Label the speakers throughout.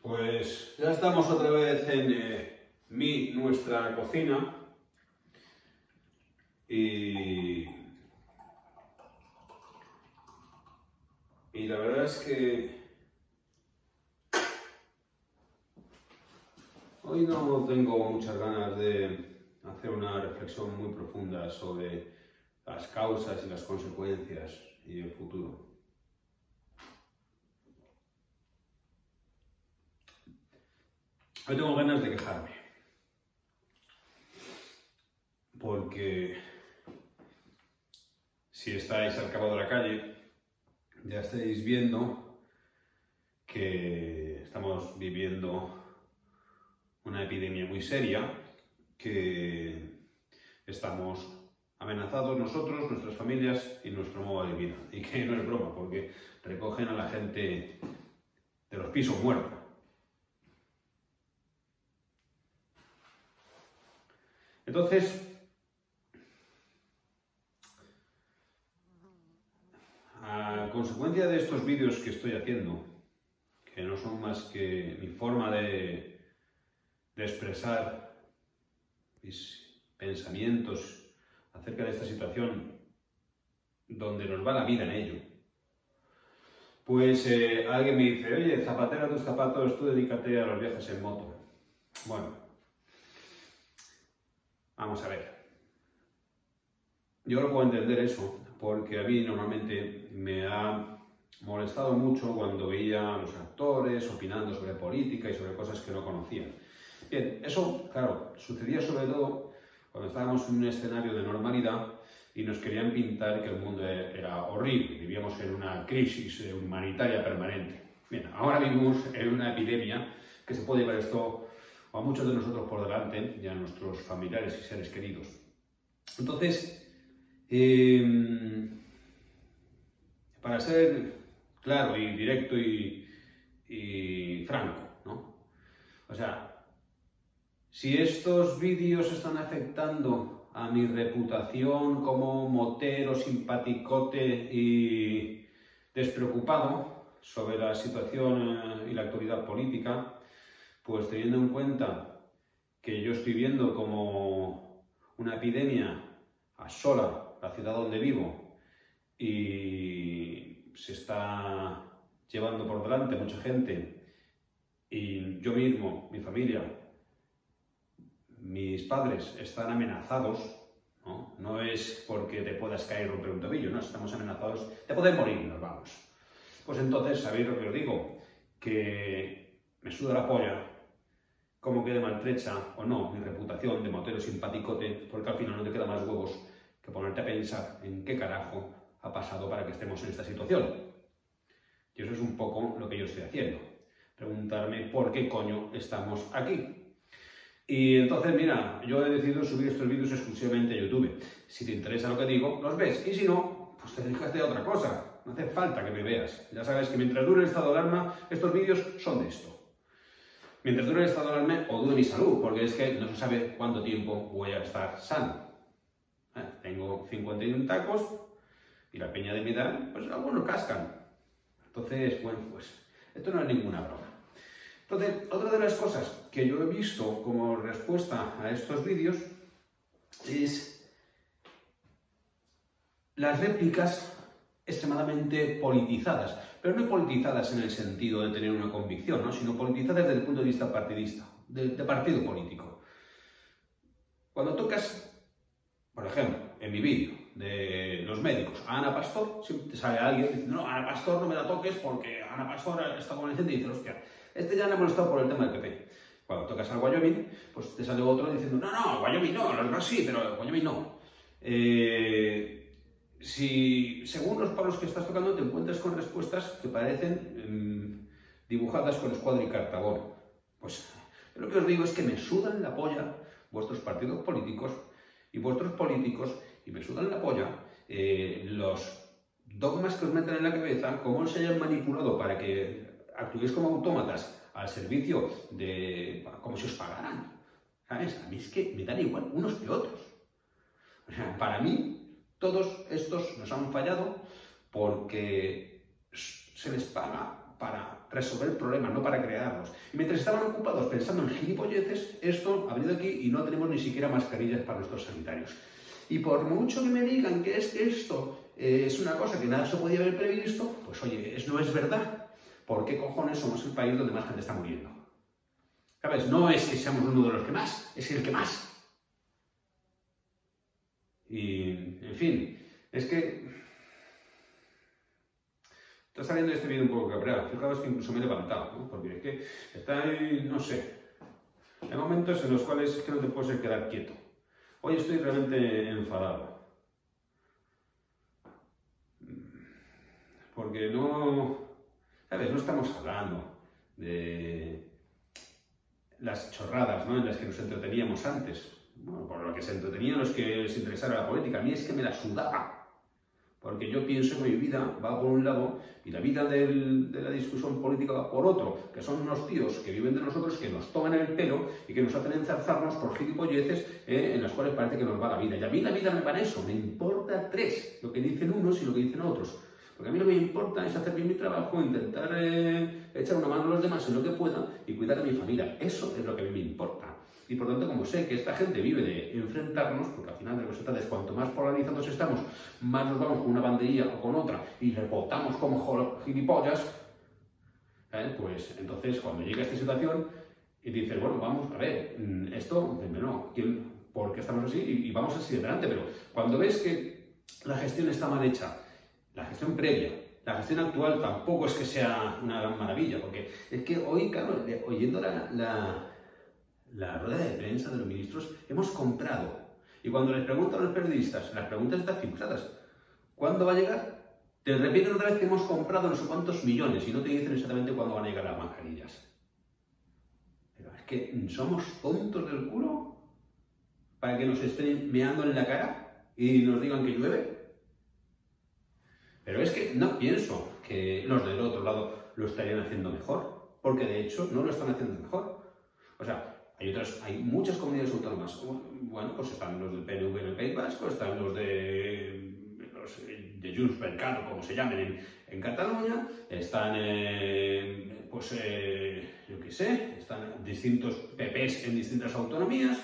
Speaker 1: Pues ya estamos otra vez en nuestra cocina y la verdad es que hoy no tengo muchas ganas de hacer una reflexión muy profunda sobre las causas y las consecuencias y el futuro. Hoy tengo ganas de quejarme, porque si estáis al cabo de la calle, ya estáis viendo que estamos viviendo una epidemia muy seria, que estamos amenazados nosotros, nuestras familias y nuestro modo de vida. Y que no es broma, porque recogen a la gente de los pisos muertos. Entonces, a consecuencia de estos vídeos que estoy haciendo, que no son más que mi forma de expresar mis pensamientos acerca de esta situación donde nos va la vida en ello, pues alguien me dice: oye, zapatera tus zapatos, tú dedícate a los viajes en moto. Bueno, vamos a ver. Yo no puedo entender eso, porque a mí normalmente me ha molestado mucho cuando veía a los actores opinando sobre política y sobre cosas que no conocían. Bien, eso, claro, sucedía sobre todo cuando estábamos en un escenario de normalidad y nos querían pintar que el mundo era horrible, vivíamos en una crisis humanitaria permanente. Bien, ahora vivimos en una epidemia que se puede llevar esto a muchos de nosotros por delante y a nuestros familiares y seres queridos. Entonces, para ser claro y directo y franco, ¿no? O sea, si estos vídeos están afectando a mi reputación como motero, simpaticote y despreocupado sobre la situación y la actualidad política, pues teniendo en cuenta que yo estoy viendo como una epidemia asola la ciudad donde vivo y se está llevando por delante mucha gente, y yo mismo, mi familia, mis padres están amenazados, ¿no? No es porque te puedas caer y romper un tobillo, no, estamos amenazados de poder morir, nos vamos. Pues entonces, ¿sabéis lo que os digo? Que me suda la polla cómo quede maltrecha o no mi reputación de motero simpaticote, porque al final no te queda más huevos que ponerte a pensar en qué carajo ha pasado para que estemos en esta situación. Y eso es un poco lo que yo estoy haciendo. Preguntarme por qué coño estamos aquí. Y entonces, mira, yo he decidido subir estos vídeos exclusivamente a YouTube. Si te interesa lo que digo, los ves. Y si no, pues te dedicas a otra cosa. No hace falta que me veas. Ya sabes que mientras dure el estado de alarma, estos vídeos son de esto. Mientras dure el estado de alarma o dure mi salud, porque es que no se sabe cuánto tiempo voy a estar sano. Tengo 51 tacos y la peña de mi edad, pues algunos cascan. Entonces, bueno, pues esto no es ninguna broma. Entonces, otra de las cosas que yo he visto como respuesta a estos vídeos es las réplicas extremadamente politizadas, pero no politizadas en el sentido de tener una convicción, ¿no? Sino politizadas desde el punto de vista partidista, de partido político. Cuando tocas, por ejemplo, en mi vídeo de los médicos, a Ana Pastor, siempre te sale alguien diciendo: no, Ana Pastor no me la toques porque Ana Pastor está convaleciente, y dices: hostia, este ya le ha molestado por el tema del PP. Cuando tocas al Wyoming, pues te sale otro diciendo: no, Wyoming no, los demás sí, pero Wyoming no. Si según los palos que estás tocando te encuentras con respuestas que parecen dibujadas con escuadra y cartabón, pues lo que os digo es que me sudan la polla vuestros partidos políticos y vuestros políticos, y me sudan la polla los dogmas que os meten en la cabeza, cómo os hayan manipulado para que actuéis como autómatas al servicio de como si os pagaran. ¿Sabes? A mí es que me dan igual unos que otros. O sea, para mí todos estos nos han fallado porque se les paga para resolver problemas, no para crearlos. Y mientras estaban ocupados pensando en gilipolleces, esto ha venido aquí y no tenemos ni siquiera mascarillas para nuestros sanitarios. Y por mucho que me digan que es que esto es una cosa que nada se podía haber previsto, pues oye, no es verdad. ¿Por qué cojones somos el país donde más gente está muriendo? ¿Sabes? No es que seamos uno de los que más, es el que más. Y, en fin, es que está saliendo este vídeo un poco cabreado. Fijaos que incluso me he levantado, ¿no? Porque es que está ahí, no sé. Hay momentos en los cuales es que no te puedes quedar quieto. Hoy estoy realmente enfadado. Porque no, ¿sabes? No estamos hablando de las chorradas, ¿no?, en las que nos entreteníamos antes. Bueno, por lo que se entretenían los que les interesara la política. A mí es que me la sudaba. Porque yo pienso que mi vida va por un lado y la vida de la discusión política va por otro, que son unos tíos que viven de nosotros, que nos toman el pelo y que nos hacen enzarzarnos por gilipolleces en las cuales parece que nos va la vida. Y a mí la vida me va en eso, me importa tres, lo que dicen unos y lo que dicen otros. Porque a mí lo que me importa es hacer bien mi trabajo, intentar echar una mano a los demás en lo que pueda y cuidar a mi familia. Eso es lo que a mí me importa. Y por tanto, como sé que esta gente vive de enfrentarnos, porque al final de lo que se trata es cuanto más polarizados estamos, más nos vamos con una banderilla o con otra y rebotamos como gilipollas, pues entonces cuando llega esta situación y dices, bueno, vamos a ver, esto, no, ¿por qué estamos así? Y vamos así de delante, pero cuando ves que la gestión está mal hecha, la gestión previa, la gestión actual tampoco es que sea una gran maravilla, porque es que hoy, claro, oyendo la rueda de prensa de los ministros, hemos comprado. Y cuando les preguntan a los periodistas, las preguntas están cifradas. ¿Cuándo va a llegar? Te repiten otra vez que hemos comprado no sé cuántos millones y no te dicen exactamente cuándo van a llegar las mascarillas. Pero es que somos tontos del culo para que nos estén meando en la cara y nos digan que llueve. Pero es que no pienso que los del otro lado lo estarían haciendo mejor, porque de hecho no lo están haciendo mejor. O sea, hay muchas comunidades autónomas. Bueno, pues están los del PNV en el País Vasco, están los de Junts per Cat, como se llamen, en Cataluña, están, yo qué sé, están distintos PPs en distintas autonomías,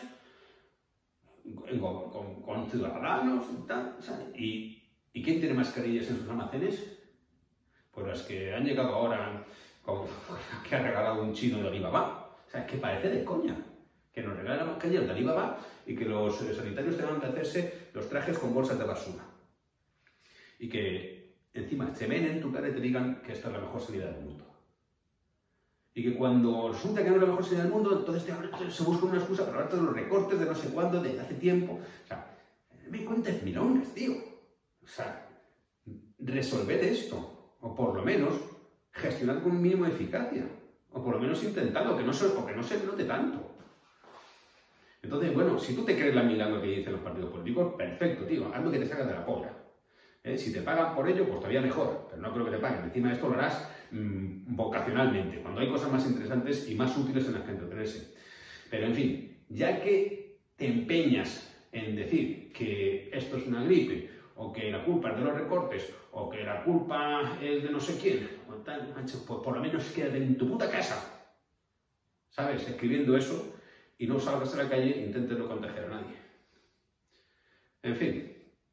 Speaker 1: con ciudadanos y tal, ¿sabes? ¿Y quién tiene mascarillas en sus almacenes? Pues las que han llegado ahora, como que ha regalado un chino de Alibaba. O sea, es que parece de coña que nos regalen las mascarillas de Alibaba y que los sanitarios tengan que hacerse los trajes con bolsas de basura. Y que encima se ven en tu cara y te digan que esta es la mejor sanidad del mundo. Y que cuando resulta que no es la mejor sanidad del mundo, entonces se busca una excusa para hablar de los recortes de no sé cuándo, de hace tiempo. O sea, me cuentes milongas, tío. O sea, resolved esto. O por lo menos gestionad con un mínimo de eficacia. O por lo menos intentadlo, que no se note tanto. Entonces, bueno, si tú te crees la milagro que dicen los partidos políticos, perfecto, tío, haz lo que te sacas de la polla. Si te pagan por ello, pues todavía mejor, pero no creo que te paguen. Encima de esto lo harás vocacionalmente, cuando hay cosas más interesantes y más útiles en las que entretenerse. Pero en fin, ya que te empeñas en decir que esto es una gripe, o que la culpa es de los recortes, o que la culpa es de no sé quién, o tal, macho, pues por lo menos quédate en tu puta casa, ¿sabes? Escribiendo eso y no salgas a la calle e intentes no contagiar a nadie. En fin.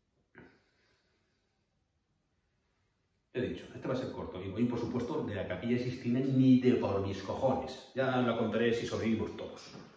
Speaker 1: He dicho, este va a ser corto y voy, por supuesto, de la Capilla Sixtina ni de por mis cojones. Ya lo contaré si sobrevivimos todos.